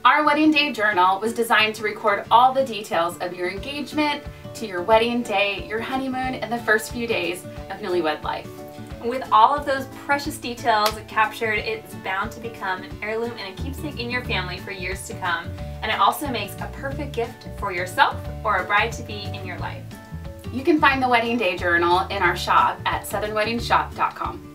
Our wedding day journal was designed to record all the details of your engagement, to your wedding day, your honeymoon, and the first few days of newlywed life. With all of those precious details captured, it's bound to become an heirloom and a keepsake in your family for years to come. And it also makes a perfect gift for yourself or a bride-to-be in your life. You can find the wedding day journal in our shop at southernweddingshop.com.